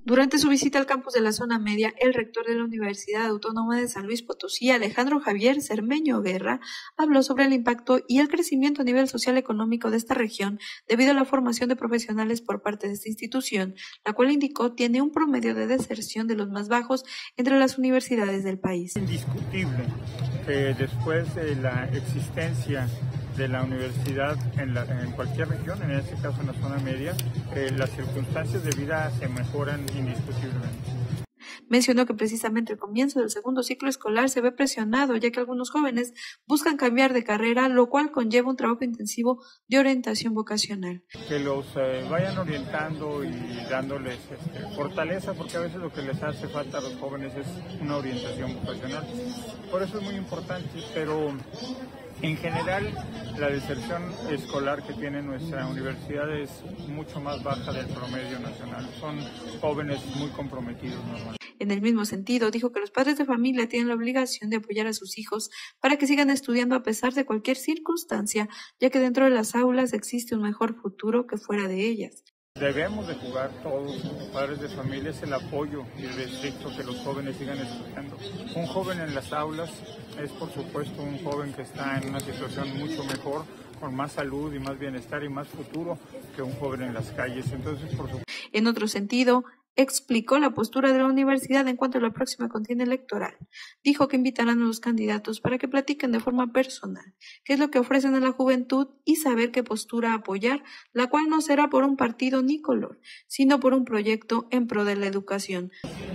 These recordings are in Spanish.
Durante su visita al campus de la Zona Media, el rector de la Universidad Autónoma de San Luis Potosí, Alejandro Javier Cermeño Guerra, habló sobre el impacto y el crecimiento a nivel social y económico de esta región debido a la formación de profesionales por parte de esta institución, la cual indicó tiene un promedio de deserción de los más bajos entre las universidades del país. Es indiscutible que después de la existencia de la universidad en cualquier región, en este caso en la Zona Media, las circunstancias de vida se mejoran indiscutiblemente. Mencionó que precisamente el comienzo del segundo ciclo escolar se ve presionado, ya que algunos jóvenes buscan cambiar de carrera, lo cual conlleva un trabajo intensivo de orientación vocacional. Que los vayan orientando y dándoles fortaleza, porque a veces lo que les hace falta a los jóvenes es una orientación vocacional. Por eso es muy importante, pero en general la deserción escolar que tiene nuestra universidad es mucho más baja del promedio nacional. Son jóvenes muy comprometidos normalmente. En el mismo sentido, dijo que los padres de familia tienen la obligación de apoyar a sus hijos para que sigan estudiando a pesar de cualquier circunstancia, ya que dentro de las aulas existe un mejor futuro que fuera de ellas. Debemos de jugar todos como padres de familia es el apoyo y el restricto que los jóvenes sigan estudiando. Un joven en las aulas es por supuesto un joven que está en una situación mucho mejor, con más salud y más bienestar y más futuro que un joven en las calles. Entonces, por supuesto. En otro sentido, explicó la postura de la universidad en cuanto a la próxima contienda electoral. Dijo que invitarán a los candidatos para que platiquen de forma personal qué es lo que ofrecen a la juventud y saber qué postura apoyar, la cual no será por un partido ni color, sino por un proyecto en pro de la educación.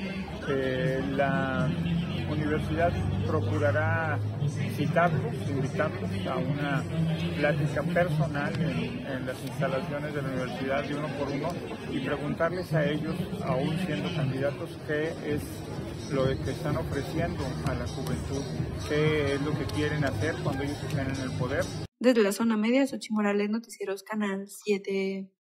La universidad procurará invitarlos a una plática personal en las instalaciones de la universidad de uno por uno y preguntarles a ellos, aún siendo candidatos, qué es lo que están ofreciendo a la juventud, qué es lo que quieren hacer cuando ellos estén en el poder. Desde la Zona Media, Xochitl Morales, Noticieros Canal 7.